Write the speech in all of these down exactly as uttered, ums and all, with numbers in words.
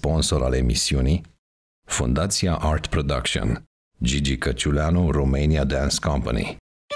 sponsor al emisiunii, Fundația Art Production, Gigi Căciuleanu Romania Dance Company.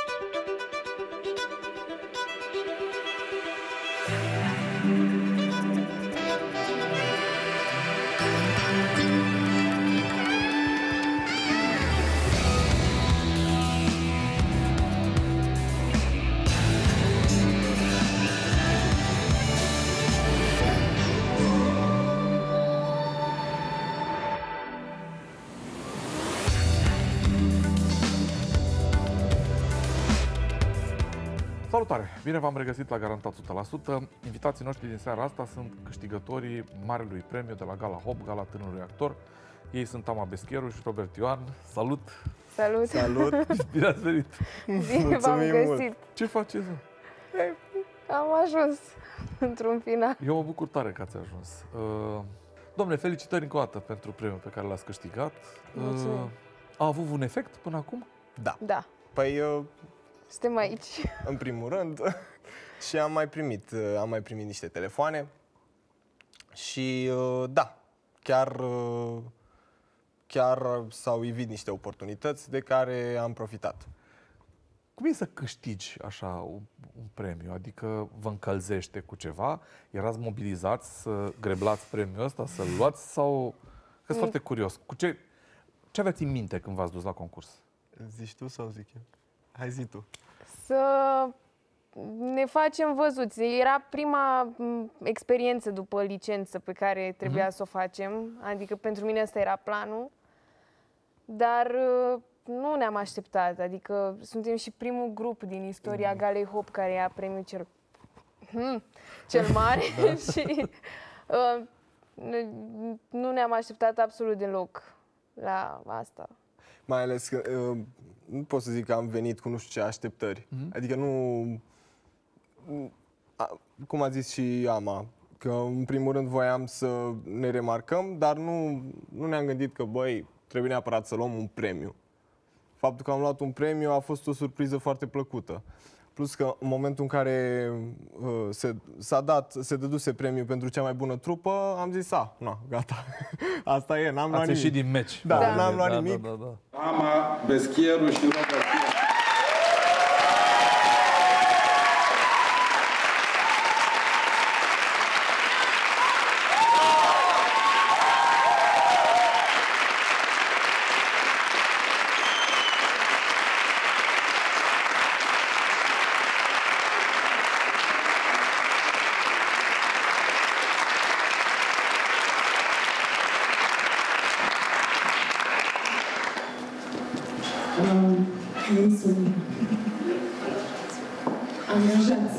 Salutare! Bine v-am regăsit la Garantat o sută la sută. Invitații noștri din seara asta sunt câștigătorii Marelui Premiu de la Gala Hop, Gala Tânărului Actor. Ei sunt Ama Bescheru și Robert Ioan. Salut! Salut! Salut! Bine ați venit! Bine v-am găsit! Ce faceți? Am ajuns într-un final. Eu mă bucur tare că ați ajuns. Uh, domnule, felicitări încă o dată pentru premiul pe care l-ați câștigat. Mulțumim! Uh, a avut un efect până acum? Da. Da. Păi, eu, Suntem aici. în primul rând, și am mai primit, am mai primit niște telefoane și da, chiar, chiar s-au ivit niște oportunități de care am profitat. Cum e să câștigi așa un, un premiu? Adică vă încălzește cu ceva? Erați mobilizați să greblați premiul ăsta, să-l luați sau... Că sunt foarte curios. Cu ce, ce aveți în minte când v-ați dus la concurs? Zici tu sau zic eu? Hai zi tu. Să ne facem văzuți. Era prima experiență după licență pe care trebuia mm-hmm. să o facem. Adică pentru mine ăsta era planul. Dar nu ne-am așteptat. Adică suntem și primul grup din istoria mm. Galei Hop care ia premiul cel, hmm, cel mare. Da. Și uh, nu ne-am așteptat absolut deloc la asta. Mai ales că uh, nu pot să zic că am venit cu nu știu ce așteptări. Mm-hmm. Adică nu... A, cum a zis și Ama, că în primul rând voiam să ne remarcăm, dar nu, nu ne-am gândit că, băi, trebuie neapărat să luăm un premiu. Faptul că am luat un premiu a fost o surpriză foarte plăcută. Plus că în momentul în care uh, se, s-a dat, se dăduse premiul pentru cea mai bună trupă, am zis, a, na, gata, asta e, n-am luat nimic. Ați ieșit din meci. Da, da. n-am luat da, nimic. Da, da, da. Ama Bescheru și Robert. Ei sunt angajați.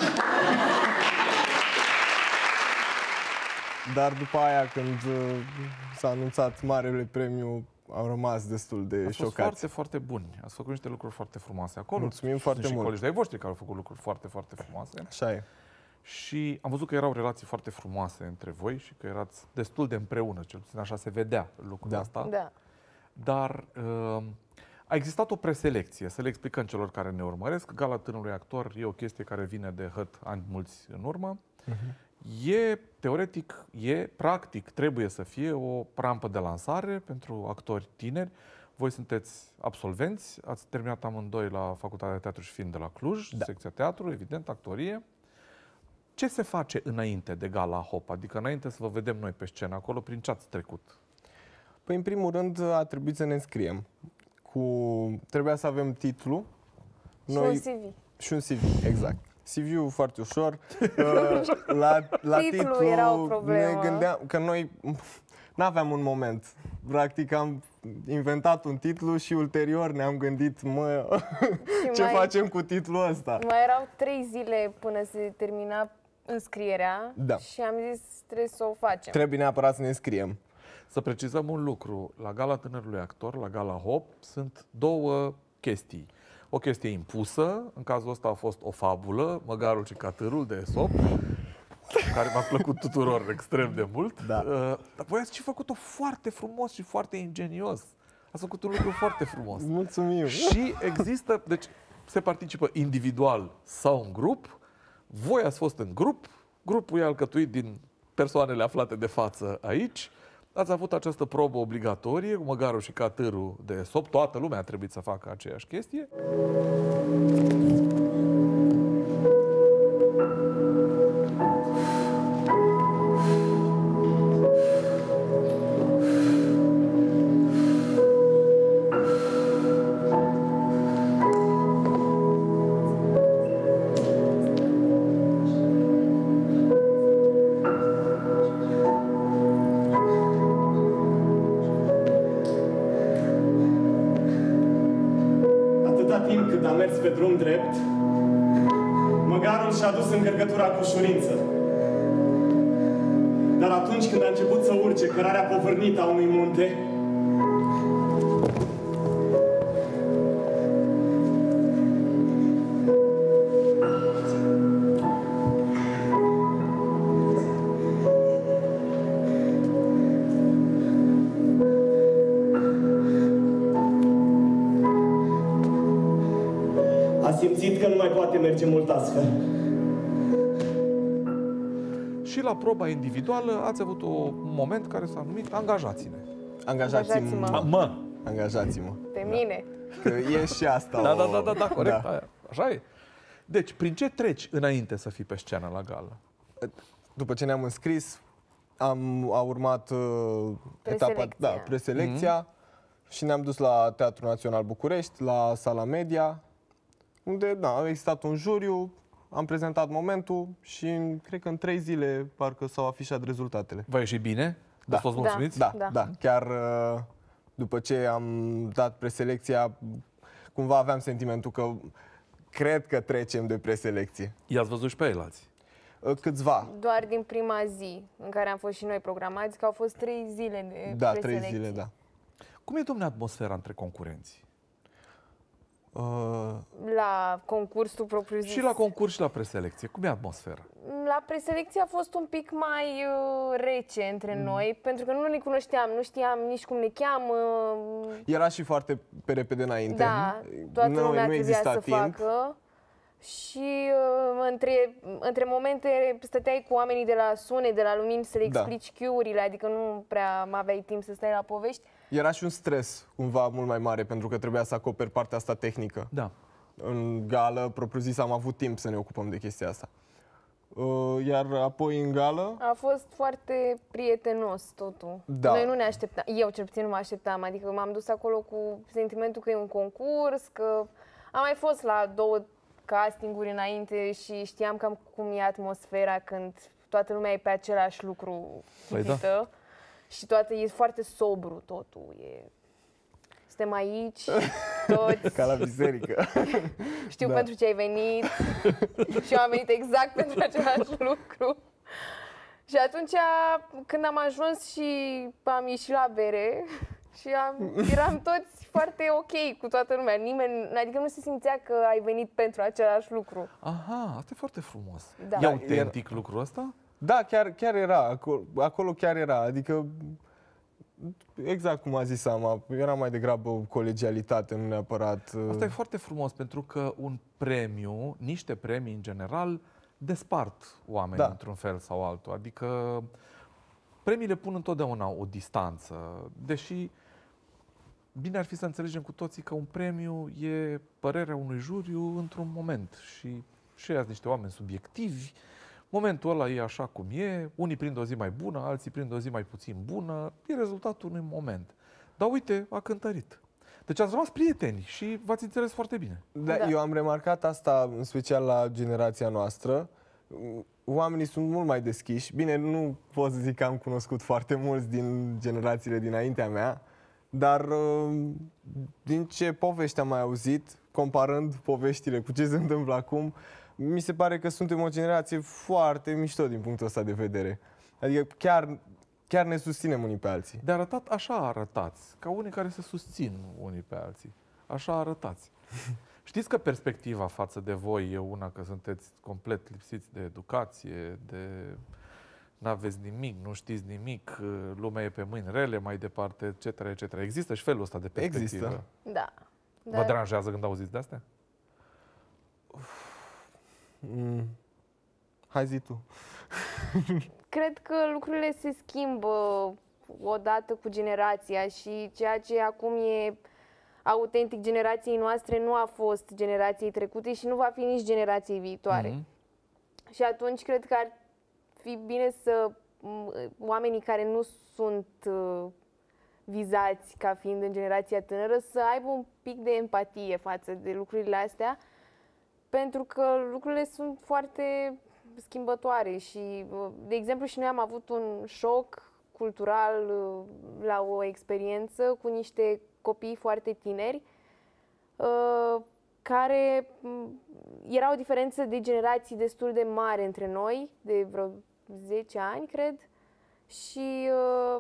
Dar după aia, când s-a anunțat Marele Premiu, am rămas destul de Ați fost șocați. foarte, foarte buni. Ați făcut niște lucruri foarte frumoase acolo. Mulțumim foarte Sunt și mult. colegii ai voștri care au făcut lucruri foarte, foarte frumoase. Așa e. Și am văzut că erau relații foarte frumoase între voi și că erați destul de împreună, cel puțin așa se vedea lucrul Da. ăsta. Da. Dar uh, a existat o preselecție, să le explicăm celor care ne urmăresc. Gala Tânărului Actor e o chestie care vine de hăt ani mulți în urmă. Uh-huh. E, teoretic, e, practic, trebuie să fie o rampă de lansare pentru actori tineri. Voi sunteți absolvenți, ați terminat amândoi la Facultatea de Teatru și Film de la Cluj, Da. secția teatru, evident, actorie. Ce se face înainte de Gala Hop? Adică înainte să vă vedem noi pe scenă acolo, prin ce ați trecut? Păi, în primul rând, a trebuit să ne înscriem. Cu... Trebuia să avem titlu. Și un C V. Și un C V, exact. C V-ul foarte ușor. La, la Titlul titlu era o problemă. ne gândeam că noi n-aveam un moment. Practic am inventat un titlu și ulterior ne-am gândit, mă, ce mai- facem cu titlul ăsta? Mai erau trei zile până se termina înscrierea Da. și am zis trebuie să o facem. Trebuie neapărat să ne înscriem. Să precizăm un lucru. La Gala Tânărului Actor, la Gala Hop, sunt două chestii. O chestie impusă, în cazul ăsta a fost o fabulă, Măgarul și Catârul de Esop, care m-a plăcut tuturor extrem de mult. Da. Uh, dar voi ați și făcut-o foarte frumos și foarte ingenios. Ați făcut un lucru foarte frumos. Mulțumim! Și există, deci se participă individual sau în grup. Voi ați fost în grup, grupul e alcătuit din persoanele aflate de față aici. Ați avut această probă obligatorie cu măgarul și catârul de sop. Toată lumea a trebuit să facă aceeași chestie. Când am mers pe drum drept, măgarul și-a dus încărcătura cu ușurință. Dar atunci când a început să urce cărarea povârnită a unui munte, simțit că nu mai poate merge mult astfel. Și la proba individuală ați avut un moment care s-a numit Angajați-ne. Angajați-mă. Angajați-mă. Mă! Angajați-mă. Pe mine. Că e și asta. Da, o... da, da, da, da, corect. Da. Aia. Așa e. Deci, prin ce treci înainte să fii pe scenă la gală? După ce ne-am înscris, am, a urmat uh, etapa, Preselecția. da, preselecția mm-hmm. și ne-am dus la Teatrul Național București, la Sala Media, unde da, a existat un juriu, am prezentat momentul și în, cred că în trei zile parcă s-au afișat rezultatele. V-a ieșit bine? Da. Ați fost mulțumiți? Da, Da. da, da. Chiar uh, după ce am dat preselecția, cumva aveam sentimentul că cred că trecem de preselecție. I-ați văzut și pe ei alții. Uh, Câțiva. Doar din prima zi în care am fost și noi programați, că au fost trei zile de Da, trei preselecție. zile, da. Cum e, domnule, atmosfera între concurenți? Uh, La concursul propriu-zis. Și la concurs și la preselecție. Cum e atmosfera? La preselecție a fost un pic mai uh, rece între mm. noi, pentru că nu ne cunoșteam, nu știam nici cum ne cheamă. Era și foarte pe repede înainte. Da, toată nu, lumea nu trebuia exista să timp. facă. Și uh, între, între momente stăteai cu oamenii de la sunet, de la lumini să le Da. explici cue-urile, adică nu prea aveai timp să stai la povești. Era și un stres cumva mult mai mare, pentru că trebuia să acoperi partea asta tehnică. Da. În gală, propriu-zis, am avut timp să ne ocupăm de chestia asta. Uh, Iar apoi în gală, A fost foarte prietenos totul. Da. Noi nu ne așteptam, eu cel puțin nu mă așteptam, adică m-am dus acolo cu sentimentul că e un concurs, că am mai fost la două castinguri înainte și știam cam cum e atmosfera când toată lumea e pe același lucru Păi da. țipită și toată e foarte sobru totul. E... Suntem aici, toți, ca la biserică. știu Da. pentru ce ai venit și eu am venit exact pentru același lucru. Și atunci, când am ajuns și am ieșit la bere și am, eram toți foarte ok cu toată lumea, nimeni, adică nu se simțea că ai venit pentru același lucru. Aha, asta e foarte frumos. Da. E autentic lucrul ăsta? Da, chiar, chiar era, acolo, acolo chiar era, adică exact cum a zis Ama, era mai degrabă o colegialitate, nu neapărat... Asta e foarte frumos, pentru că un premiu, niște premii în general, despart oamenii Da. într-un fel sau altul. Adică premiile pun întotdeauna o distanță, deși bine ar fi să înțelegem cu toții că un premiu e părerea unui juriu într-un moment și și ăia sunt niște oameni subiectivi. Momentul ăla e așa cum e, unii prind o zi mai bună, alții prind o zi mai puțin bună, e rezultatul unui moment. Dar uite, a cântărit. Deci ați rămas prieteni și v-ați înțeles foarte bine. Da, Da. eu am remarcat asta, în special la generația noastră. Oamenii sunt mult mai deschiși. Bine, nu pot să zic că am cunoscut foarte mulți din generațiile dinaintea mea, dar din ce povești am mai auzit, comparând poveștile cu ce se întâmplă acum, mi se pare că suntem o generație foarte mișto din punctul ăsta de vedere. Adică chiar, chiar ne susținem unii pe alții. De arătat, așa arătați, ca unii care se susțin unii pe alții. Așa arătați. Știți că perspectiva față de voi e una că sunteți complet lipsiți de educație, de n-aveți nimic, nu știți nimic, lumea e pe mâini rele, mai departe, et cetera, et cetera. Există și felul ăsta de perspectivă. Există. Da. Vă deranjează când auziți de astea? Mm. Hai zi tu. cred că lucrurile se schimbă odată cu generația și ceea ce acum e autentic generației noastre nu a fost generației trecute și nu va fi nici generației viitoare. Mm-hmm. Și atunci cred că ar fi bine să oamenii care nu sunt uh, vizați ca fiind în generația tânără să aibă un pic de empatie față de lucrurile astea, pentru că lucrurile sunt foarte schimbătoare și, de exemplu, și noi am avut un șoc cultural uh, la o experiență cu niște copii foarte tineri uh, care era o diferență de generații destul de mare între noi, de vreo zece ani, cred, și uh,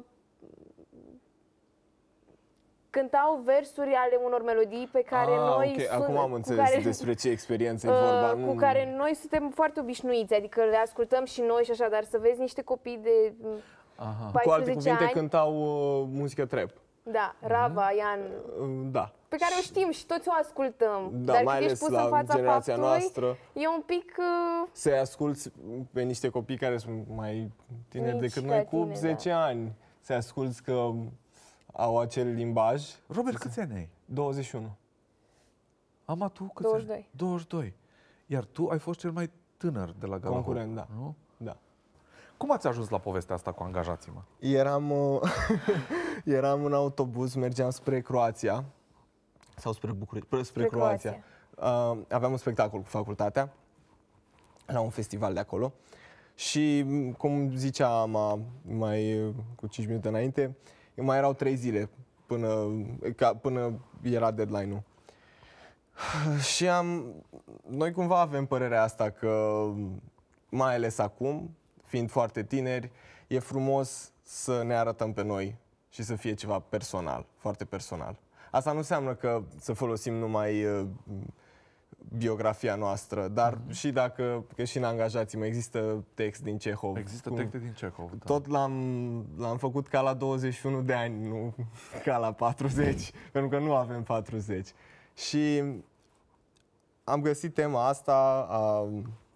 cântau versuri ale unor melodii pe care ah, noi okay. sunt, Acum am înțeles care, despre ce experiență e vorba. Uh, nu... Cu care noi suntem foarte obișnuiți, adică le ascultăm și noi și așa, dar să vezi niște copii de Aha. paisprezece Cu alte cuvinte, ani, cântau uh, muzică trap. Da, Rava, Ian, Uh, da. pe care o știm și toți o ascultăm. Da, dar mai când ales ești pus la în fața generația faptului, noastră. e un pic... Uh, Să-i asculți pe niște copii care sunt mai tineri Mici decât ca noi, cu tine, zece da. ani. Să-i asculți că au acel limbaj. Robert, câți ani ai? douăzeci și unu. Ama, tu câți douăzeci și doi. ani? douăzeci și doi. Iar tu ai fost cel mai tânăr de la Gala Concurent, Hop, da. Nu? Da. Cum ați ajuns la povestea asta cu angajați-mă? Eram, uh, eram în autobuz, mergeam spre Croația. Sau spre București, spre, spre Croația. Uh, aveam un spectacol cu facultatea, la un festival de acolo. Și, cum zicea Ama mai uh, cu cinci minute înainte, mai erau trei zile până, ca, până era deadline-ul. Și am, noi cumva avem părerea asta că, mai ales acum, fiind foarte tineri, e frumos să ne arătăm pe noi și să fie ceva personal, foarte personal. Asta nu înseamnă că să folosim numai uh, biografia noastră, dar mm-hmm. și dacă, că și în angajații-mă există text din Cehov. Există cum, texte din Cehov, da. Tot l-am, l-am făcut ca la douăzeci și unu de ani, nu ca la patruzeci, pentru că nu avem patruzeci. Și am găsit tema asta a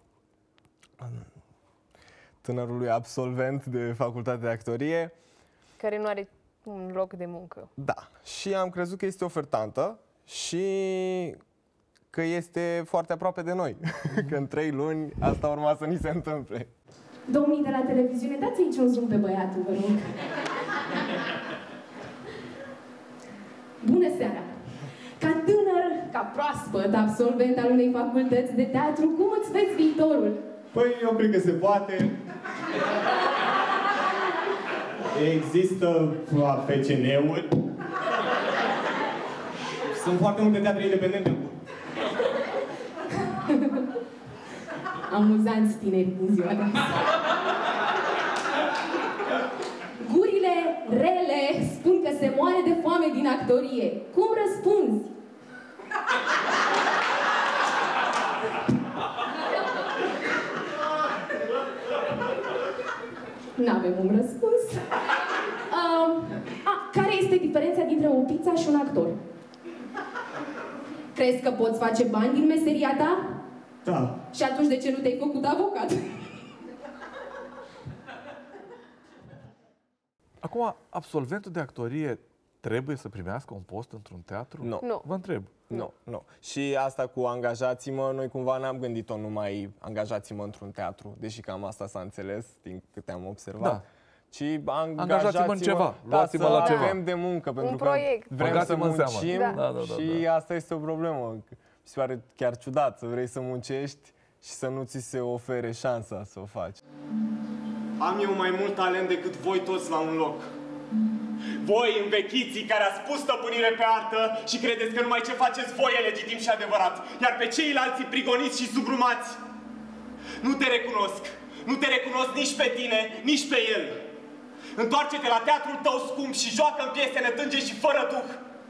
tânărului absolvent de facultate de actorie. Care nu are un loc de muncă. Da. Și am crezut că este ofertantă și că este foarte aproape de noi. Că în trei luni asta urma să ni se întâmple. Domnii de la televiziune, dați aici un zoom pe băiatul, vă rog. Bună seara! Ca tânăr, ca proaspăt absolvent al unei facultăți de teatru, cum îți vezi viitorul? Păi, eu cred că se poate. Există F C N-uri. Sunt foarte multe teatre independente. Amuzanți tineri din ziua de azi. Gurile rele spun că se moare de foame din actorie. Cum răspunzi? N-avem un răspuns. Uh, a, care este diferența dintre o pizza și un actor? Crezi că poți face bani din meseria ta? Da. Și atunci de ce nu te-ai făcut avocat? Acum, absolventul de actorie trebuie să primească un post într-un teatru? Nu. Nu. Vă întreb. Nu, nu. Și asta cu angajați-mă, noi cumva n-am gândit-o numai angajați-mă într-un teatru, deși cam asta s-a înțeles din câte am observat. Da. Ci angajați-mă, Angajați-mă în ceva, da, luați-mă să la ceva. avem de muncă, pentru Un că proiect. vrem Băgați-mă să în seamă. muncim Da. Da, da, da, și da. asta este o problemă. Mi se pare chiar ciudat să vrei să muncești și să nu ți se ofere șansa să o faci. Am eu mai mult talent decât voi toți la un loc. Voi, învechiții, care ați pus stăpânire pe artă și credeți că numai ce faceți voi e legitim și adevărat, iar pe ceilalți prigoniți și subrumați. Nu te recunosc. Nu te recunosc nici pe tine, nici pe el. Întoarce-te la teatrul tău scump și joacă în piese netânge și fără duh.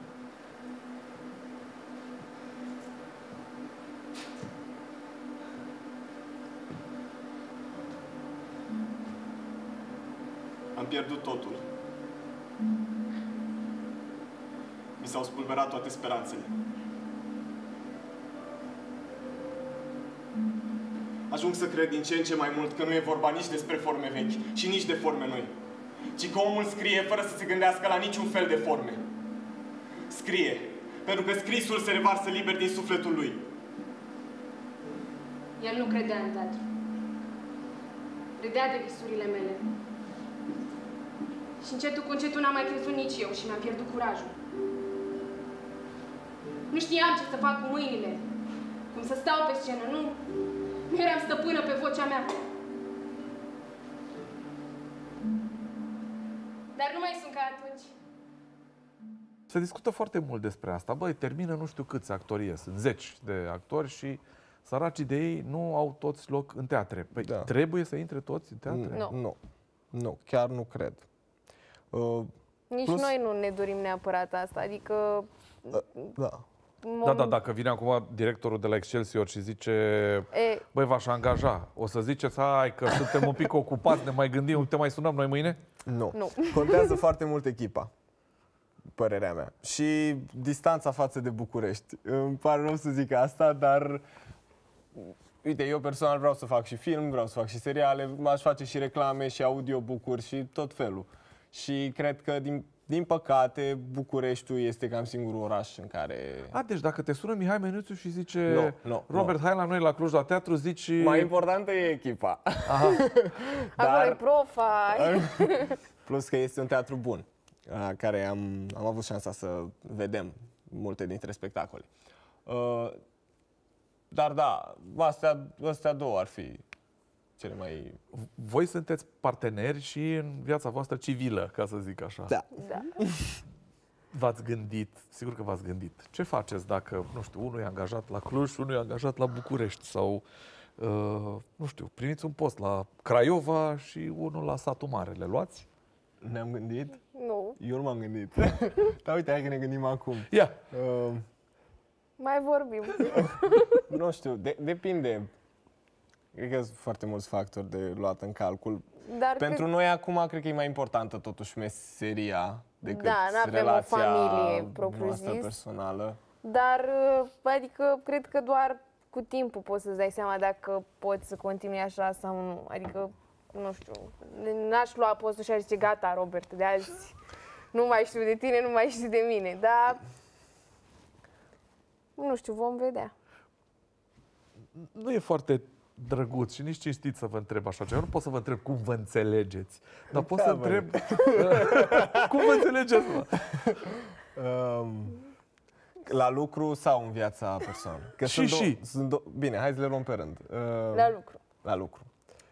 Am pierdut totul. Mi s-au spulberat toate speranțele. ajung să cred din ce în ce mai mult că nu e vorba nici despre forme vechi și nici de forme noi, ci că omul scrie fără să se gândească la niciun fel de forme. Scrie, pentru că scrisul se revarsă liber din sufletul lui. El nu credea în teatru. Râdea de visurile mele. Și încetul cu încetul n-am mai crezut nici eu și mi-am pierdut curajul. Nu știam ce să fac cu mâinile, cum să stau pe scenă, nu, nu eram stăpână pe vocea mea. Dar nu mai sunt ca atunci. Se discută foarte mult despre asta. Băi, termină nu știu câți actorie, sunt zeci de actori și săracii de ei nu au toți loc în teatre. Păi Da. trebuie să intre toți în teatre? Nu. Nu, nu, chiar nu cred. Uh, Nici Plus- noi nu ne dorim neapărat asta, adică... da. Da, da, dacă vine acum directorul de la Excelsior și zice E, băi, v-aș angaja, o să ziceți, hai că suntem un pic ocupați, ne mai gândim, te mai sunăm noi mâine? Nu. Nu. Contează foarte mult echipa, părerea mea. Și distanța față de București. Îmi pare rău să zic asta, dar uite, eu personal vreau să fac și film, vreau să fac și seriale, aș face și reclame și audiobook-uri și tot felul. Și cred că, din, din păcate, Bucureștiul este cam singurul oraș în care... A, deci dacă te sună Mihai Menuțiu și zice Nu, nu, Robert, nu. hai la noi la Cluj la teatru, zici... Mai importantă e echipa. acolo e profa. Plus că este un teatru bun, la care am, am avut șansa să vedem multe dintre spectacole. Uh, Dar da, astea, astea două ar fi cele mai... Voi sunteți parteneri și în viața voastră civilă, ca să zic așa. Da. Da. V-ați gândit, sigur că v-ați gândit, ce faceți dacă, nu știu, unul e angajat la Cluj și unul e angajat la București sau, uh, nu știu, primiți un post la Craiova și unul la Satul Mare, le luați? Ne-am gândit? Nu. Eu nu m-am gândit. Dar uite, hai că ne gândim acum. Ia! Uh, Mai vorbim. nu știu, de, depinde. Cred că sunt foarte mulți factori de luat în calcul. Dar Pentru cred... noi acum cred că e mai importantă totuși meseria decât Da, n-avem o relația familie propriu noastră zis. personală. Dar, adică, cred că doar cu timpul poți să-ți dai seama dacă poți să continui așa sau nu. Adică, nu știu, n-aș lua postul și aș zice, gata, Robert, de azi nu mai știu de tine, nu mai știu de mine. Dar, nu știu, vom vedea. Nu e foarte drăguț și nici cinstit să vă întreb așa ceva. Nu pot să vă întreb cum vă înțelegeți, dar pot Da, să băi. întreb cum vă înțelegeți, mă? Um, la lucru sau în viața personală? Că Și, sunt și. Două, sunt două, bine, hai să le luăm pe rând. Uh, La lucru. la lucru.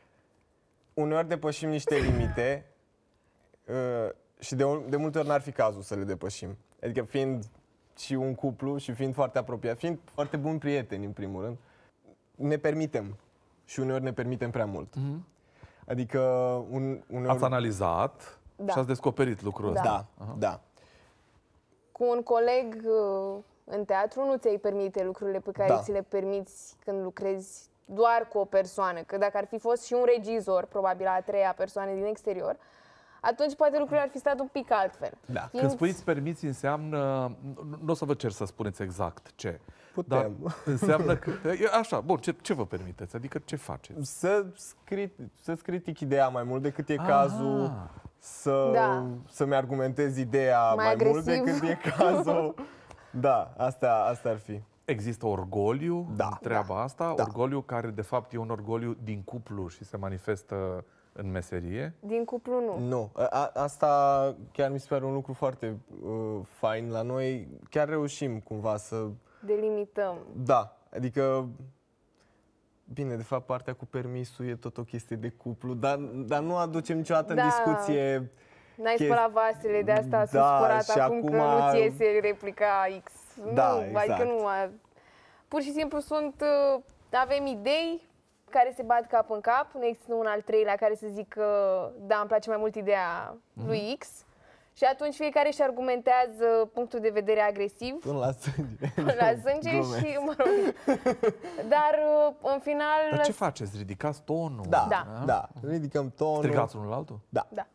Uneori depășim niște limite uh, și de, de multe ori n-ar fi cazul să le depășim. Adică fiind și un cuplu și fiind foarte apropiat, fiind foarte buni prieteni în primul rând, ne permitem și uneori ne permitem prea mult. Mm-hmm. Adică un, uneori... Ați analizat Da. și ați descoperit lucrul ăsta. Da, da. Cu un coleg uh, în teatru nu ți-ai permite lucrurile pe care Da. ți le permiți când lucrezi doar cu o persoană. Că dacă ar fi fost și un regizor, probabil a treia persoană din exterior, atunci poate lucrurile ar fi stat un pic altfel. Da. Fiind- Când spuneți permiți, înseamnă, nu, nu o să vă cer să spuneți exact ce, Putem. dar înseamnă că, e așa, bun, ce, ce vă permiteți? Adică ce faceți? Să scrit, să-ți critic ideea mai mult decât e Ah. cazul, să, Da. să-mi argumentez ideea Mai mai, mult agresiv. decât e cazul. Da, asta, asta ar fi. Există orgoliu Da. în treaba asta? Da. Orgoliu care de fapt e un orgoliu din cuplu și se manifestă în meserie? Din cuplu nu. Nu, a, asta chiar mi se pare un lucru foarte uh, fain la noi. Chiar reușim cumva să... Delimităm. Da, adică... Bine, de fapt, partea cu permisul e tot o chestie de cuplu, dar, dar nu aducem niciodată Da. în discuție... N-ai Chesti- spălat vasele, de asta sunt Da, supărat și acum, că acum- nu ți iese replica X. Da, nu, exact. adică nu. a- Pur și simplu sunt, uh, avem idei care se bat cap în cap, nu există un al treilea care să zică, da, îmi place mai mult ideea lui X. Și atunci fiecare își argumentează punctul de vedere agresiv, Până la sânge. până la sânge Glume. și, mă rog, dar uh, în final... Dar ce faceți? Ridicați tonul? Da, Da. da, da. Ridicăm tonul. Strigați unul la altul? Da. Da.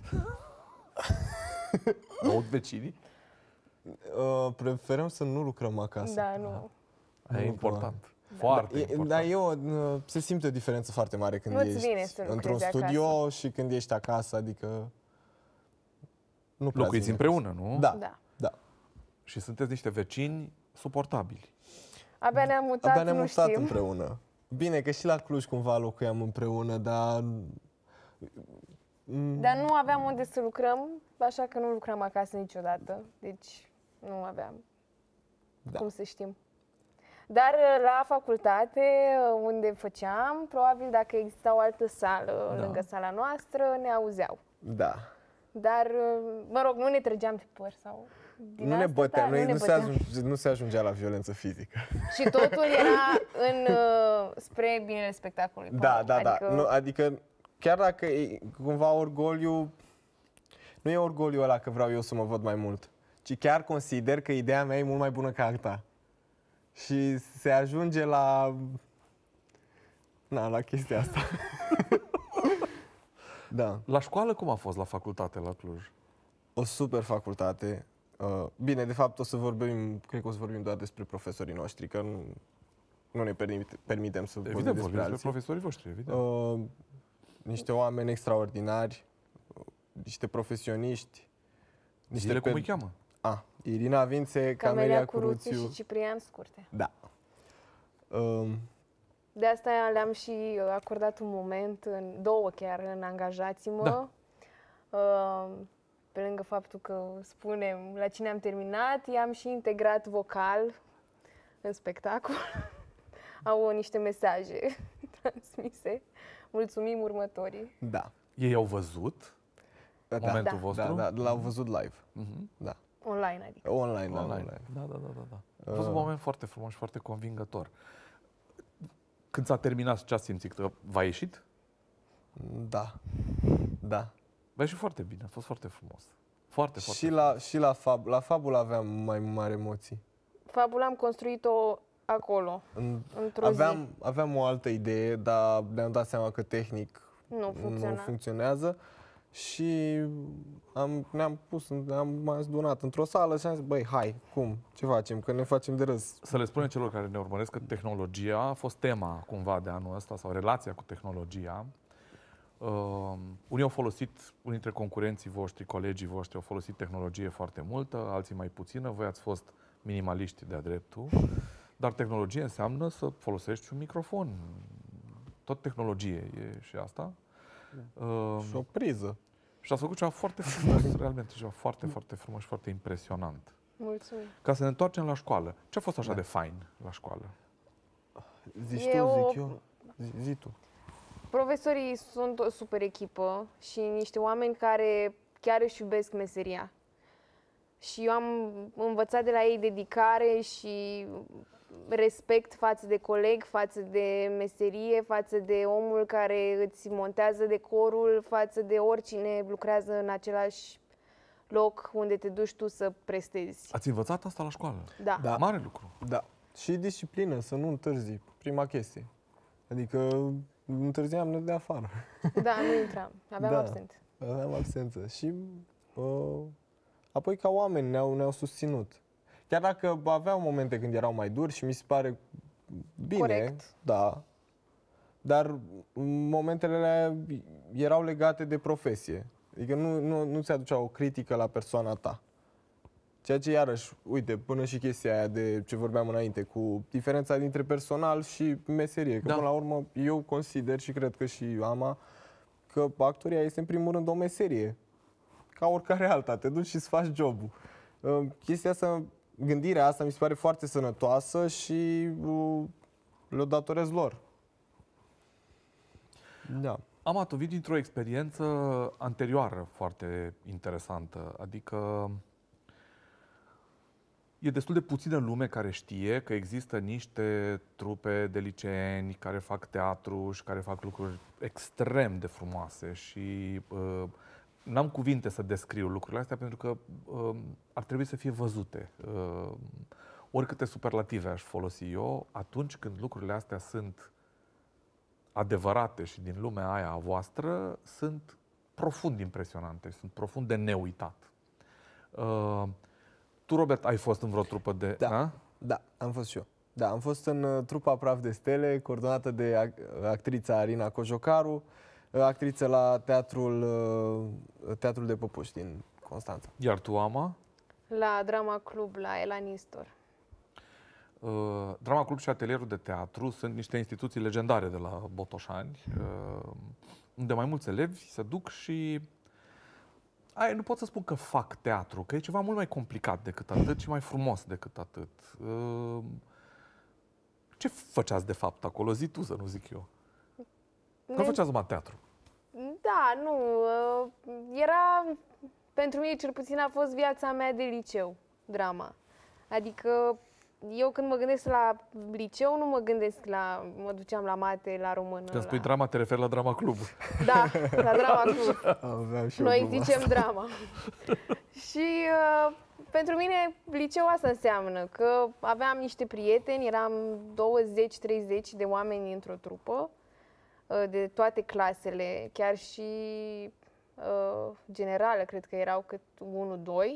Aud vecinii? Uh, preferăm să nu lucrăm acasă. Da, nu. E important. Foarte E, important. dar e o, se simte o diferență foarte mare când Nu-ți vine ești să într-un lucrezi studio acasă. și când ești acasă, adică nu prea Locuiți ține împreună, nu? Da, Da. da. Și sunteți niște vecini suportabili. Abia ne-am mutat, Abia ne-am nu mutat știm. împreună. Bine că și la Cluj cumva locuiam împreună, dar Dar nu aveam unde să lucrăm, așa că nu lucram acasă niciodată. Deci nu aveam Da. cum să știm. Dar la facultate, unde făceam, probabil dacă exista o altă sală Da. lângă sala noastră, ne auzeau. da. Dar, mă rog, nu ne trăgeam de păr sau... din Nu ne asta, băteam, da, noi ne nu, se băteam. ajunge, nu se ajungea la violență fizică. Și totul era în, uh, spre binele spectacolului. Da, da, adică, da. Nu, adică chiar dacă e cumva orgoliu, nu e orgoliu ăla că vreau eu să mă văd mai mult, ci chiar consider că ideea mea e mult mai bună ca a ta. Și se ajunge la... Na, la chestia asta. Da. La școală cum a fost la facultate la Cluj? O super facultate. Uh, Bine, de fapt o să vorbim, cred că o să vorbim doar despre profesorii noștri, că nu, nu ne permit, permitem să vorbim Evident, despre vorbim despre alții. profesorii voștri, evident. Uh, niște oameni extraordinari, uh, niște profesioniști. Zile cum pe- îi cheamă? A, Irina Vințe, Camelia Camelia Curuțiu Curuțiu. și Ciprian Scurte. Da. Um, De asta le-am și acordat un moment, în, două chiar, în Angajați-mă. Da. Uh, pe lângă faptul că spunem la cine am terminat, i-am și integrat vocal în spectacol. Au niște mesaje transmise. Mulțumim următorii. da. Ei au văzut Da, momentul Da. vostru? Da, da, l-au văzut live. Mhm. Da. Online, adică. Online, da, Online. online. Da, da, da, da, da. A fost un moment foarte frumos și foarte convingător. Când s-a terminat, ce ați simțit? Că v-a ieșit? Da. Da. V-a ieșit foarte bine, a fost foarte frumos. Foarte, foarte Și la, și la, fab, la Fabul aveam mai mari emoții. Fabula am construit-o acolo, În, într-o aveam, aveam o altă idee, dar ne-am dat seama că tehnic Nu funcționa. nu funcționează și am, ne-am pus, am adunat într-o sală și am zis, băi, hai, cum, ce facem, că ne facem de râs. Să le spunem celor care ne urmăresc că tehnologia a fost tema cumva de anul ăsta sau relația cu tehnologia. Uh, unii au folosit, unii dintre concurenții voștri, colegii voștri au folosit tehnologie foarte multă, alții mai puțină, voi ați fost minimaliști de-a dreptul, dar tehnologie înseamnă să folosești un microfon. Tot tehnologie e și asta. Uh, Și o priză. și ați făcut ceva foarte frumos, realmente ceva foarte, foarte frumos și foarte impresionant. Mulțumim. Ca să ne întoarcem la școală. Ce a fost așa de fain la școală? Zici E tu, o- zic eu. Zi, zi tu. Profesorii sunt o super echipă și niște oameni care chiar își iubesc meseria. Și eu am învățat de la ei dedicare și respect față de coleg, față de meserie, față de omul care îți montează decorul, față de oricine lucrează în același loc unde te duci tu să prestezi. Ați învățat asta la școală? Da. Da. Mare lucru. Da. Și disciplină, să nu întârzi, prima chestie. Adică întârziam, ne de afară. Da, nu intram. Aveam Da. absent. Aveam absență și uh, apoi ca oameni ne-au, ne-au susținut. Chiar dacă aveau momente când erau mai duri și mi se pare bine, Corect. da, dar momentele alea erau legate de profesie. Adică nu, nu, nu ți aducea o critică la persoana ta. Ceea ce iarăși, uite, până și chestia aia de ce vorbeam înainte, cu diferența dintre personal și meserie. Că Da. până la urmă eu consider și cred că și Ama că actoria este în primul rând o meserie. Ca oricare alta, te duci și îți faci jobul. Uh, Chestia asta, gândirea asta mi se pare foarte sănătoasă și uh, le-o datorez lor. Da. Ama, tu vii dintr-o experiență anterioară foarte interesantă, adică e destul de puțină lume care știe că există niște trupe de liceeni care fac teatru și care fac lucruri extrem de frumoase și uh, n-am cuvinte să descriu lucrurile astea pentru că uh, ar trebui să fie văzute. Uh, oricâte superlative aș folosi eu, atunci când lucrurile astea sunt adevărate și din lumea aia a voastră, sunt profund impresionante, sunt profund de neuitat. Uh, tu, Robert, ai fost în vreo trupă de... Da. Da, am fost și eu. Da, am fost în uh, trupa Praf de Stele, coordonată de ac actrița Arina Cojocaru, uh, actriță la teatrul, uh, teatrul de Păpuși din Constanța. Iar tu, Ama? La Drama Club, la Ela Nistor. Uh, Drama Club și Atelierul de Teatru sunt niște instituții legendare de la Botoșani, uh, unde mai mulți elevi se duc și... Ai, nu pot să spun că fac teatru, că e ceva mult mai complicat decât atât și mai frumos decât atât. Uh, ce făceați de fapt acolo? Zi tu, să nu zic eu. Că Ne- făceați numai teatru. Da, nu. uh, Era, pentru mine cel puțin a fost viața mea de liceu, drama. Adică eu când mă gândesc la liceu, nu mă gândesc la, mă duceam la mate, la română. Când spui la... drama, te referi la Drama Club. Da, la Drama Club. Aveam și eu Noi gluma zicem asta. drama. Și uh, pentru mine liceu asta înseamnă că aveam niște prieteni, eram douăzeci treizeci de oameni într-o trupă, uh, de toate clasele, chiar și uh, generală, cred că erau cât unu doi.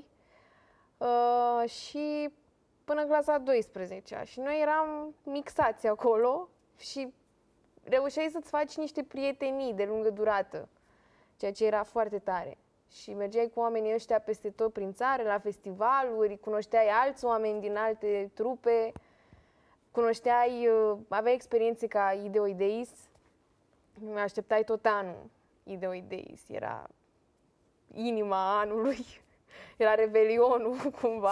Uh, și până în clasa a douăsprezecea. Și noi eram mixați acolo și reușeai să-ți faci niște prietenii de lungă durată, ceea ce era foarte tare. Și mergeai cu oamenii ăștia peste tot prin țară, la festivaluri, cunoșteai alți oameni din alte trupe, cunoșteai, uh, aveai experiențe ca Ideoideis, mă așteptai tot anul Ideoideis, era inima anului, era revelionul cumva.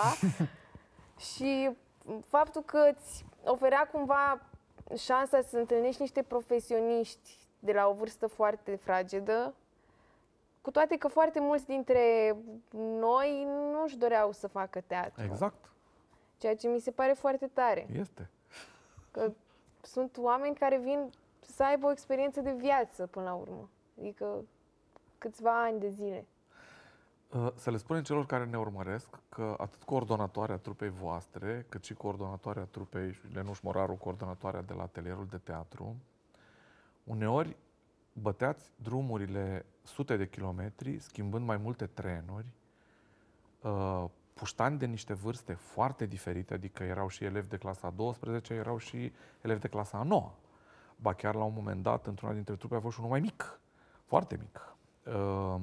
Și faptul că îți oferea cumva șansa să întâlnești niște profesioniști de la o vârstă foarte fragedă, cu toate că foarte mulți dintre noi nu își doreau să facă teatru. Exact. Ceea ce mi se pare foarte tare. Este. Că sunt oameni care vin să aibă o experiență de viață până la urmă. Adică câțiva ani de zile. Uh, Să le spunem celor care ne urmăresc că atât coordonatoarea trupei voastre, cât și coordonatoarea trupei Lenuș Moraru, coordonatoarea de la Atelierul de Teatru, uneori băteați drumurile sute de kilometri, schimbând mai multe trenuri, uh, puștani de niște vârste foarte diferite, adică erau și elevi de clasa a douăsprezecea, erau și elevi de clasa a nouă. Ba chiar la un moment dat, într-una dintre trupe a fost și unul mai mic, foarte mic. Uh,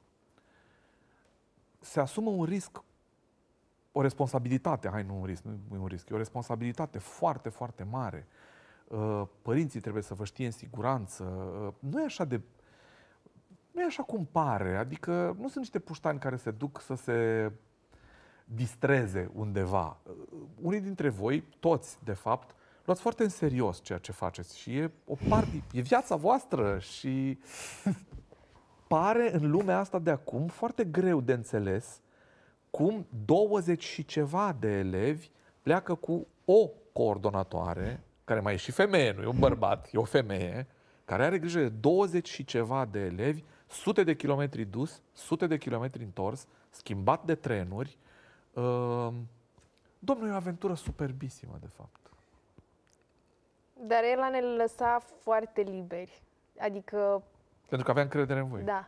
se asumă un risc, o responsabilitate, hai nu un risc, nu e un risc, e o responsabilitate foarte, foarte mare. Uh, Părinții trebuie să vă știe în siguranță. Uh, Nu e așa de... Nu e așa cum pare, adică nu sunt niște puștani care se duc să se distreze undeva. Uh, Unii dintre voi, toți de fapt, luați foarte în serios ceea ce faceți și e o parte, e viața voastră și pare în lumea asta de acum foarte greu de înțeles cum douăzeci și ceva de elevi pleacă cu o coordonatoare, care mai e și femeie, nu e un bărbat, e o femeie, care are grijă de douăzeci și ceva de elevi, sute de kilometri dus, sute de kilometri întors, schimbat de trenuri. Uh, Domnul, e o aventură superbisimă, de fapt. Dar el ne lăsa foarte liberi. Adică, Pentru că avea încredere în voi. da.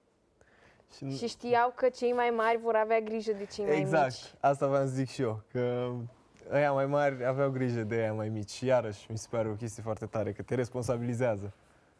Și Și știau că cei mai mari vor avea grijă de cei mai exact, mici. asta v-am să zic și eu, că ăia mai mari aveau grijă de ăia mai mici. Și iarăși mi se pare o chestie foarte tare, că te responsabilizează.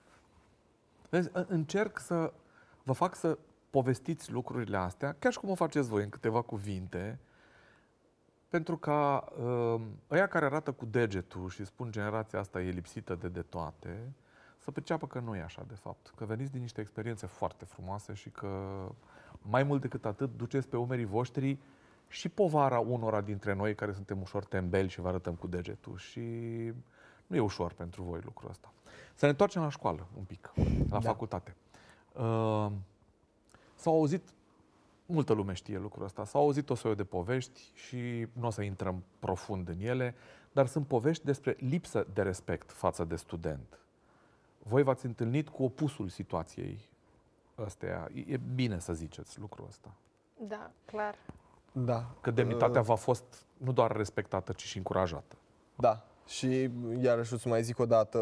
Vezi, încerc să vă fac să povestiți lucrurile astea, chiar și cum o faceți voi în câteva cuvinte, pentru ca uh, ăia care arată cu degetul și spun generația asta e lipsită de de toate, să perceapă că nu e așa de fapt, că veniți din niște experiențe foarte frumoase și că mai mult decât atât duceți pe umerii voștri și povara unora dintre noi care suntem ușor tembeli și vă arătăm cu degetul și nu e ușor pentru voi lucrul ăsta. Să ne întoarcem la școală un pic, la Da. facultate. Uh, s-au auzit, multă lume știe lucrul ăsta, s-au auzit o soiul de povești și nu o să intrăm profund în ele, dar sunt povești despre lipsă de respect față de student. Voi v-ați întâlnit cu opusul situației ăsteia. E bine să ziceți lucrul ăsta. Da, clar. Da. Că demnitatea v-a fost nu doar respectată, ci și încurajată. Da. Și iarăși o să mai zic o dată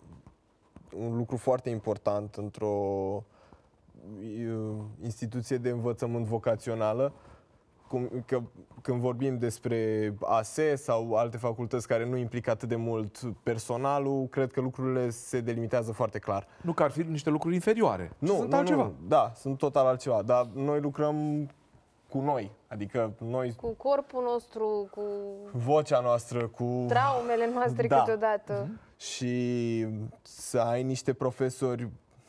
un lucru foarte important într-o instituție de învățământ vocațională. cum, că când vorbim despre A S E sau alte facultăți care nu implică atât de mult personalul, cred că lucrurile se delimitează foarte clar. Nu că ar fi niște lucruri inferioare. Nu, sunt nu, altceva. nu, da, sunt total altceva, dar noi lucrăm cu noi, adică noi, Cu corpul nostru, cu vocea noastră, cu... traumele noastre Da. câteodată. Și să ai niște profesori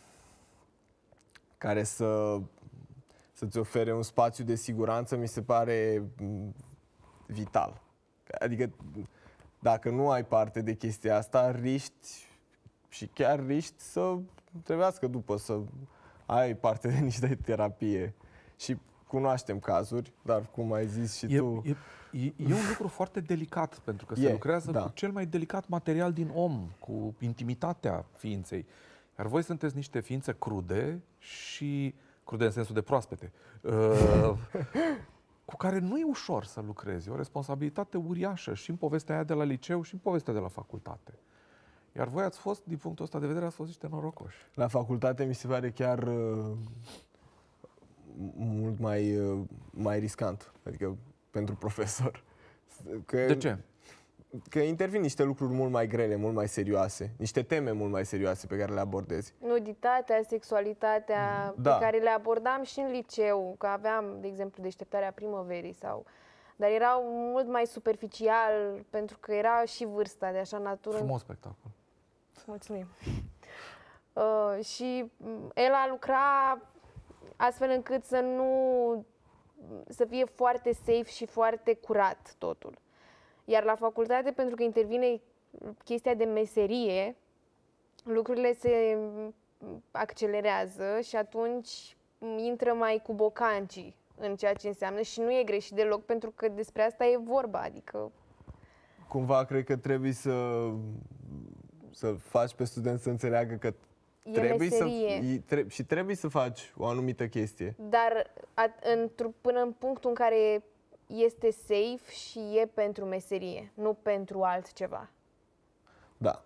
care să, să-ți ofere un spațiu de siguranță, mi se pare m, vital. Adică dacă nu ai parte de chestia asta, riști și chiar riști să trebuiască după să ai parte de niște terapie. Și cunoaștem cazuri, dar cum ai zis și E, tu... e, e, e un lucru foarte delicat, pentru că se E, lucrează da. cu cel mai delicat material din om, cu intimitatea ființei. Iar voi sunteți niște ființe crude și crude în sensul de proaspete, uh, cu care nu e ușor să lucrezi. E o responsabilitate uriașă și în povestea aia de la liceu și în povestea de la facultate. Iar voi ați fost, din punctul ăsta de vedere, ați fost niște norocoși. La facultate mi se pare chiar uh, mult mai, uh, mai riscant, adică pentru profesor. Că, De ce? Că intervin niște lucruri mult mai grele, mult mai serioase, niște teme mult mai serioase pe care le abordezi. Nuditatea, sexualitatea, Da. pe care le abordam și în liceu, că aveam, de exemplu, deșteptarea primăverii sau... Dar erau mult mai superficial, pentru că era și vârsta de așa natură. Frumos spectacol. Mulțumim. Uh, și el a lucra astfel încât să nu... să fie foarte safe și foarte curat totul. Iar la facultate, pentru că intervine chestia de meserie, lucrurile se accelerează și atunci intră mai cu bocancii în ceea ce înseamnă și nu e greșit deloc, pentru că despre asta e vorba, adică... Cumva cred că trebuie să, să faci pe student să înțeleagă că E trebuie să, meserie. i- tre- și trebuie să faci o anumită chestie. Dar a, într- până în punctul în care este safe și e pentru meserie, nu pentru altceva. Da.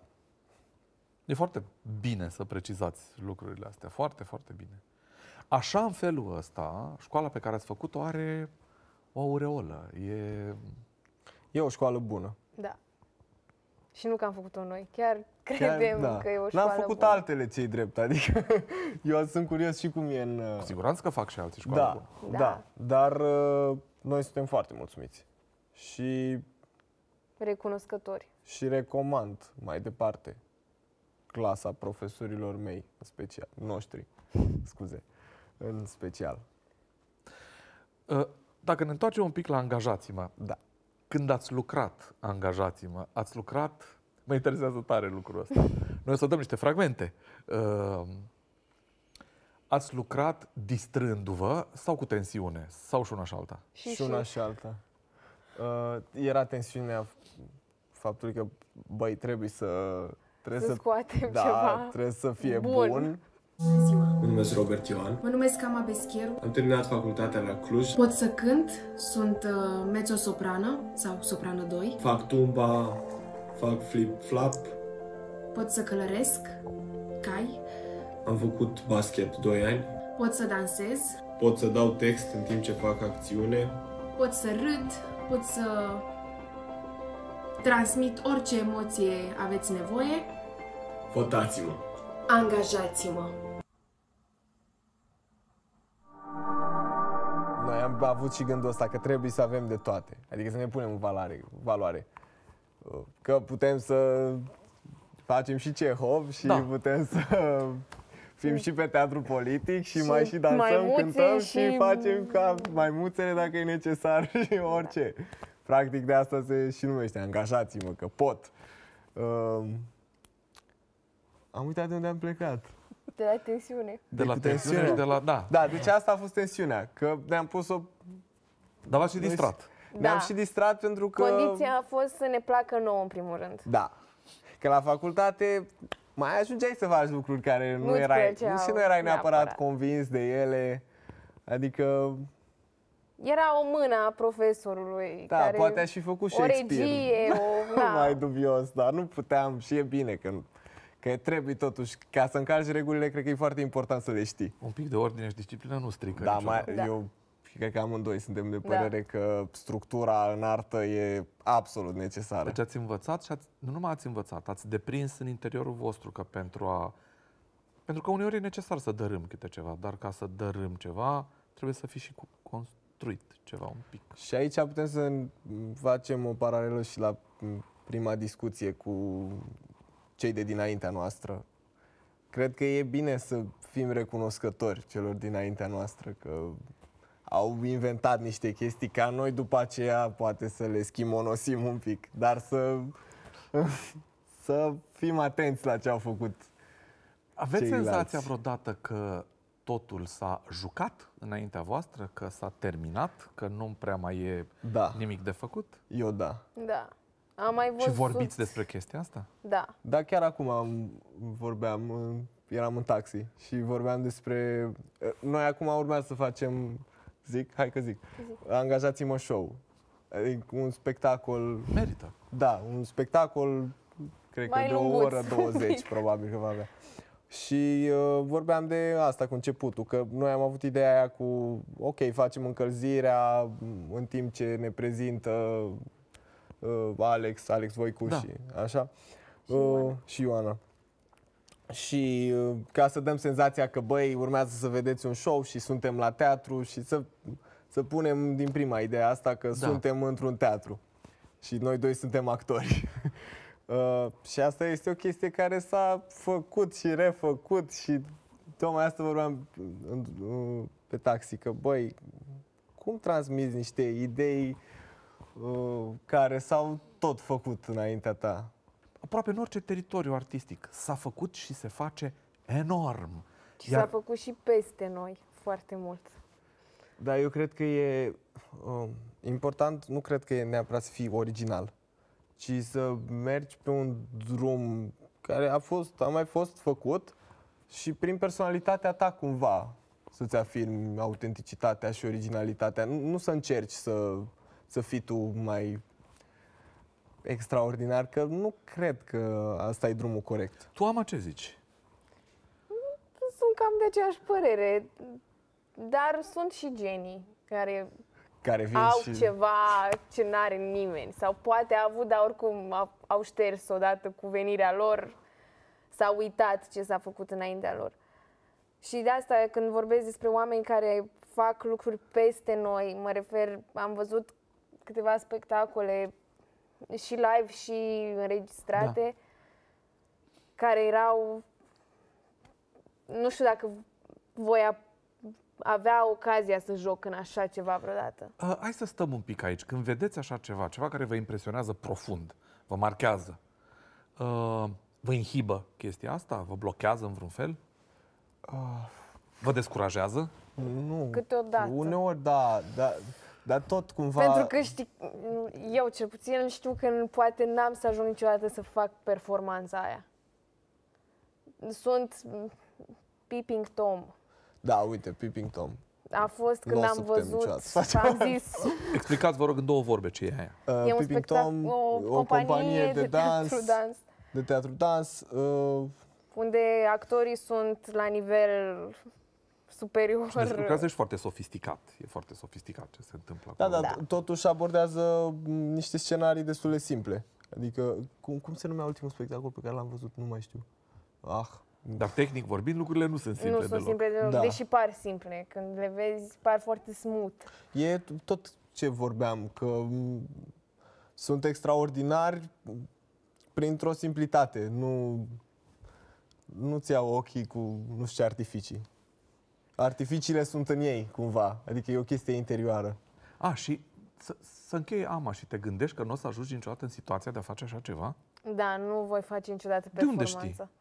E foarte bine să precizați lucrurile astea. Foarte, foarte bine. Așa, în felul ăsta, școala pe care ați făcut-o are o aureolă. E... E o școală bună. Da. Și nu că am făcut-o noi. Chiar Chiar, credem da. că e o școală N-am făcut bună. altele, ce-i drept, adică eu sunt curios și cum e în... Cu siguranță că fac și alții școală Da, bună. da, Da. da, dar uh, noi suntem foarte mulțumiți și, Recunoscători. și recomand mai departe clasa profesorilor mei, în special, noștri, scuze, în special. Uh, Dacă ne întoarcem un pic la angajați-mă, Da. când ați lucrat, angajați-mă, ați lucrat, mă interesează tare lucrul ăsta. Noi o să dăm niște fragmente. Uh, ați lucrat distrându-vă sau cu tensiune? Sau și una și alta? Și, Și una și alta. Uh, era tensiunea faptului că, băi, trebuie să... Trebuie să scoatem da, ceva trebuie să fie bun. bun. Bună ziua! Mă numesc Robert Ioan. Mă numesc Ama Bescheru. Am terminat facultatea la Cluj. Pot să cânt, sunt uh, mezzo-soprană sau soprană doi. Fac tumba, fac flip-flap. Pot să călăresc, cai. Am făcut basket doi ani. Pot să dansez. Pot să dau text în timp ce fac acțiune. Pot să râd. Pot să transmit orice emoție aveți nevoie. Votați-mă! Angajați-mă! Noi am avut și gândul ăsta că trebuie să avem de toate. Adică să ne punem în valoare. valoare. Că putem să facem și Cehov și Da. putem să fim și pe teatru politic și, Și mai și dansăm, maimuțe cântăm și... și- facem ca maimuțele dacă e necesar și orice. Practic de asta se și numește angajați-mă, că pot. Uh, am uitat de unde am plecat. De la tensiune. De la cu tensiune și tensiunea. de la... Da. Da, deci asta a fost tensiunea, că ne-am pus-o... Dar v-ați și distrat. Ne-am Da. și distrat pentru că... Condiția a fost să ne placă nouă, în primul rând. Da. Că la facultate mai ajungeai să faci lucruri care nu Nu-ți erai... plăceau Și nu erai neapărat, neapărat. convins de ele. Adică... Era o mână a profesorului. Da, care... poate aș fi făcut o Shakespeare. regie, o... Da. Mai dubios, dar nu puteam și e bine că, că trebuie totuși, ca să încalci regulile, cred că e foarte important să le știi. Un pic de ordine și disciplină nu strică Da, niciodată. mai, Da. eu cred că amândoi suntem de părere da. că structura în artă e absolut necesară. Deci ați învățat și ați, nu numai ați învățat, ați deprins în interiorul vostru că pentru a... Pentru că uneori e necesar să dărâm câte ceva, dar ca să dărâm ceva, trebuie să fii și construit ceva un pic. Și aici putem să facem o paralelă și la prima discuție cu cei de dinaintea noastră. Cred că e bine să fim recunoscători celor dinaintea noastră că au inventat niște chestii ca noi după aceea poate să le schimonosim un pic, dar să, să fim atenți la ce au făcut. Aveți ceilalți. senzația vreodată că totul s-a jucat înaintea voastră, că s-a terminat, că nu prea mai e da. nimic de făcut? Eu da. Da. Am mai văzut... Și vorbiți despre chestia asta? Da. Da, chiar acum am, vorbeam, eram în taxi și vorbeam despre... Noi acum urmează să facem, zic, hai că zic, zic. Angajați-mă show. Adică un spectacol... Merită. Da, un spectacol, cred mai că de lunguț. o oră douăzeci, probabil că va avea. Și uh, vorbeam de asta cu începutul, că noi am avut ideea aia cu, ok, facem încălzirea în timp ce ne prezintă uh, Alex, Alex Voicu da. și așa, și Ioana. Uh, și Ioana. Și uh, ca să dăm senzația că, băi, urmează să vedeți un show și suntem la teatru și să, să punem din prima ideea asta că da. suntem într-un teatru și noi doi suntem actori. Uh, și asta este o chestie care s-a făcut și refăcut și tocmai asta vorbeam uh, pe taxi, că băi, cum transmiți niște idei uh, care s-au tot făcut înaintea ta? Aproape în orice teritoriu artistic s-a făcut și se face enorm. Și Iar... s-a făcut și peste noi foarte mult. Da, eu cred că e uh, important, nu cred că e neapărat să fii original, ci să mergi pe un drum care a, fost, a mai fost făcut și prin personalitatea ta cumva să-ți afirmi autenticitatea și originalitatea. Nu, nu să încerci să, să fii tu mai extraordinar, că nu cred că asta e drumul corect. Tu, Ama, ce zici? Sunt cam de aceeași părere, dar sunt și genii care... care vin au și... ceva ce n-are nimeni. Sau poate a avut, dar oricum au, au șters odată cu venirea lor, s-au uitat ce s-a făcut înaintea lor. Și de asta, când vorbesc despre oameni care fac lucruri peste noi, mă refer, am văzut câteva spectacole și live și înregistrate, da. care erau, nu știu dacă voi avea ocazia să joc în așa ceva vreodată. Uh, hai să stăm un pic aici. Când vedeți așa ceva, ceva care vă impresionează profund, vă marchează, uh, vă inhibă chestia asta? Vă blochează în vreun fel? Uh, vă descurajează? Nu. Câteodată. Uneori, da, da, dar tot cumva... Pentru că știi, eu cel puțin știu că poate n-am să ajung niciodată să fac performanța aia. Sunt Peeping Tom. Da, uite, Peeping Tom. A fost când am văzut, am zis... Explicați, vă rog, în două vorbe ce e aia. Uh, e un Peeping spectacol, Tom, o, o companie, companie de, de dans, teatru dans. De teatru dans. Uh, unde actorii sunt la nivel superior. Și lucrează și foarte sofisticat. E foarte sofisticat ce se întâmplă da, acolo. da, da, totuși abordează niște scenarii destul de simple. Adică, cum, cum se numea ultimul spectacol pe care l-am văzut? Nu mai știu. Ah... Dar tehnic vorbind, lucrurile nu sunt simple Nu deloc. sunt simple deloc, da. deși par simple. Când le vezi, par foarte smooth. E tot ce vorbeam, că sunt extraordinari printr-o simplitate. Nu, nu-ți iau ochii cu nu știu ce artificii. Artificiile sunt în ei, cumva. Adică e o chestie interioară. A, și să, să încheie Ama și te gândești că nu o să ajungi niciodată în situația de a face așa ceva? Da, nu voi face niciodată de performanță. unde știi?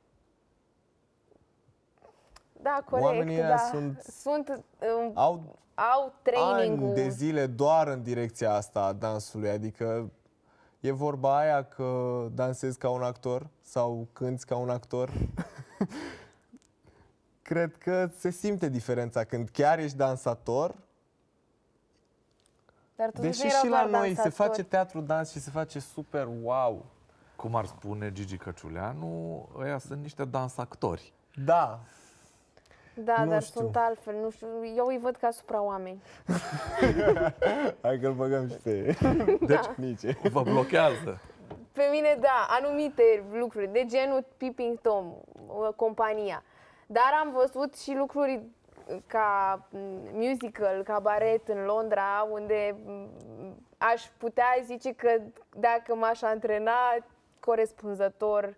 Da, corect, Oamenii da. sunt, sunt um, au, au training-ul. ani de zile doar în direcția asta a dansului. Adică e vorba aia că dansezi ca un actor sau cânti ca un actor. Cred că se simte diferența când chiar ești dansator. Dar deși și la noi dansatori. Se face teatru dans și se face super wow. Cum ar spune Gigi Căciuleanu, ăia sunt niște dansactori. Da. Da, Nu dar știu. sunt altfel. Nu știu, eu îi văd ca supra-oameni. Hai că-l băgăm și pe deci nici. Vă blochează. Pe mine, da, anumite lucruri, de genul Peeping Tom, compania. Dar am văzut și lucruri ca musical, cabaret în Londra, unde aș putea zice că dacă m-aș antrena corespunzător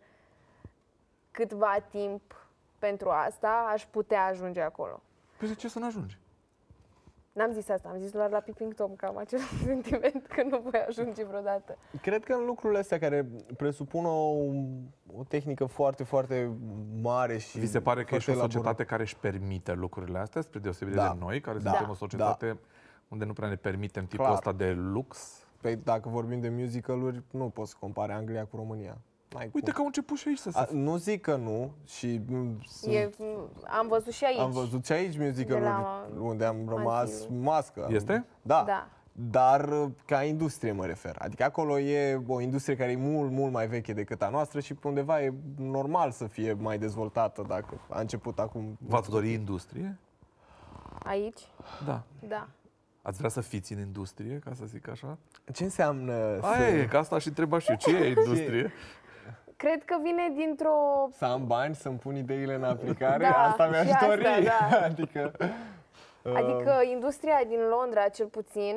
câtva timp pentru asta, aș putea ajunge acolo. Păi de ce să nu ajungi? N-am zis asta, am zis doar la Peeping Tom, că am acel sentiment că nu voi ajunge vreodată. Cred că în lucrurile astea care presupun o, o tehnică foarte, foarte mare și Vi se pare că ești o foarte societate elaborată. care își permite lucrurile astea, spre deosebire Da. de noi, care Da. suntem o societate Da. unde nu prea ne permitem tipul Clar. ăsta de lux? Păi dacă vorbim de musicaluri, nu poți să compare Anglia cu România. N-ai Uite cum. că au început și aici să se... A, nu zic că nu și mm, sunt, E, am văzut și aici. am văzut și aici musicaluri De la unde am rămas Azil. mască. Este? Da. Da. Dar ca industrie mă refer. Adică acolo e o industrie care e mult, mult mai veche decât a noastră și pe undeva e normal să fie mai dezvoltată dacă a început acum. V-ați dori industrie? Aici? Da. Da. Ați vrea să fiți în industrie, ca să zic așa? Ce înseamnă Aia să, e, că asta și întreba și eu. Ce e industrie? Cred că vine dintr-o... să am bani, să-mi pun ideile în aplicare? Da, Asta mi-aș și asta, dori. da. Adică, Adică industria din Londra, cel puțin,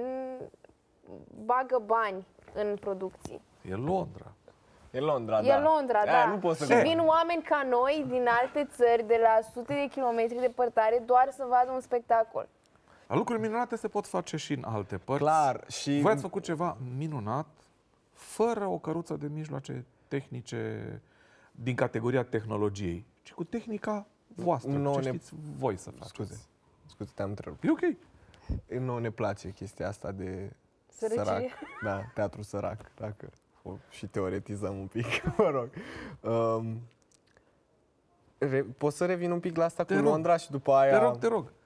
bagă bani în producții. E Londra. e Londra, E da. Londra, Aia da. nu poți să Și compari. vin oameni ca noi din alte țări, de la sute de kilometri departare, doar să vadă un spectacol. Lucruri minunate se pot face și în alte părți. Clar. Și Voi ați făcut ceva minunat, fără o căruță de mijloace tehnice din categoria tehnologiei, ci cu tehnica voastră, Nu ce ne- știți voi să faceți. Scuze. Scuze, te-am întrerupt. E ok. Nu ne place chestia asta de Sărăcie. sărac. Da, teatru sărac, dacă o și teoretizăm un pic, mă rog. Um, re, pot să revin un pic la asta Te cu rog. Londra și după Te aia rog, te rog.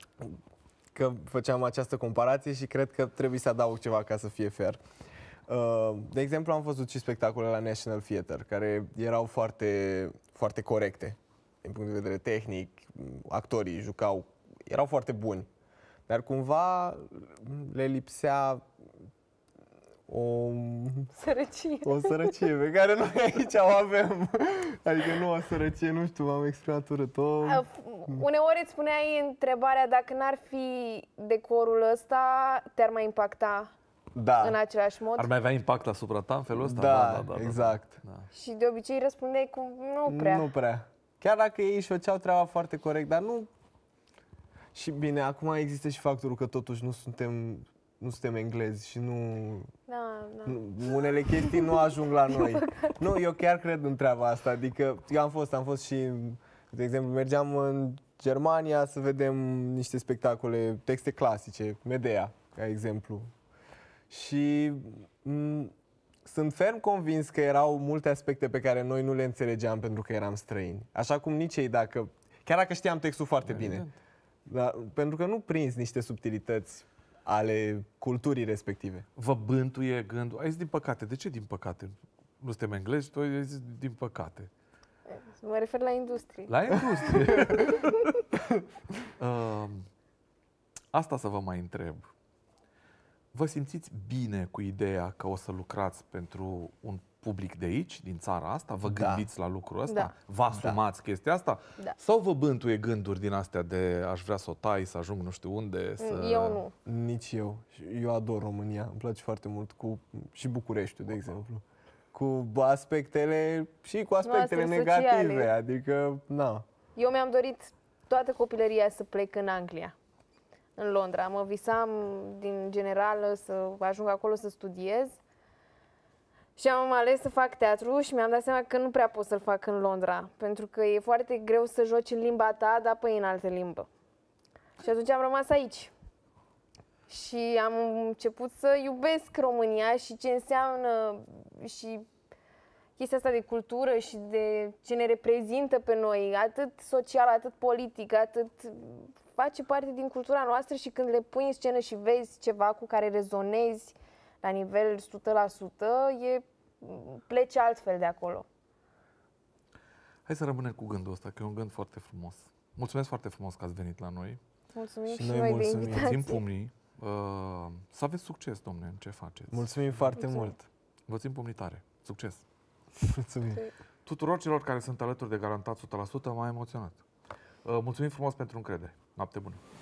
că făceam această comparație și cred că trebuie să adaug ceva ca să fie fair. Uh, de exemplu, am văzut și spectacole la National Theatre care erau foarte, foarte corecte din punct de vedere tehnic, actorii jucau, erau foarte buni, dar cumva le lipsea o, Sărăcie. o sărăcie pe care noi aici o avem. Adică nu o sărăcie, nu știu, m-am exprimat urât. O... Uh, Uneori îți spuneai întrebarea dacă n-ar fi decorul ăsta, te-ar mai impacta Da, în același mod? Ar mai avea impact asupra ta în felul ăsta? da, exact. Da. Și de obicei răspundeai cu nu prea. Nu prea. Chiar dacă ei își făceau treaba foarte corect, dar nu... Și bine, acum există și factorul că totuși nu suntem, nu suntem englezi și nu... Da, da. nu- Unele chestii nu ajung la noi. Nu, eu chiar cred în treaba asta. Adică, eu am fost, am fost și, de exemplu, mergeam în Germania să vedem niște spectacole, texte clasice, Medea, ca exemplu. Și m- sunt ferm convins că erau multe aspecte pe care noi nu le înțelegeam pentru că eram străini. Așa cum nici ei, dacă, chiar dacă știam textul foarte bine. Dar, pentru că nu prinzi niște subtilități ale culturii respective. Vă bântuie gândul. Ai zis din păcate. De ce din păcate? Nu suntem englezi, tu ai zis din păcate. Mă refer la industrie. La industrie. uh, asta să vă mai întreb. Vă simțiți bine cu ideea că o să lucrați pentru un public de aici, din țara asta? Vă Da. gândiți la lucrul ăsta? Da. Vă asumați chestia asta? Da. Sau vă bântuie gânduri din astea de aș vrea să o tai, să ajung nu știu unde? Să... Eu nu. Nici eu. Și eu ador România. Îmi place foarte mult cu și Bucureștiul, de exemplu. Cu aspectele și cu aspectele Noastre negative. sociale. Adică, na. Eu mi-am dorit toată copilăria să plec în Anglia, în Londra. Mă visam din generală să ajung acolo să studiez și am ales să fac teatru și mi-am dat seama că nu prea pot să-l fac în Londra, pentru că e foarte greu să joci în limba ta, dar pe în altă limbă. Și atunci am rămas aici. Și am început să iubesc România și ce înseamnă și chestia asta de cultură și de ce ne reprezintă pe noi, atât social, atât politic, atât face parte din cultura noastră și când le pui în scenă și vezi ceva cu care rezonezi la nivel o sută la sută, e, pleci altfel de acolo. Hai să rămânem cu gândul ăsta, că e un gând foarte frumos. Mulțumesc foarte frumos că ați venit la noi. Mulțumim și, Și noi, noi de mulțumim. invitație. Țin pumnii. Uh, să aveți succes, domne, în ce faceți. Mulțumim foarte Mulțumim. mult. Vă țin pumnii tare. Succes! Mulțumim. Tuturor celor care sunt alături de Garantat o sută la sută m-a emoționat. Uh, mulțumim frumos pentru încredere. Noapte bună!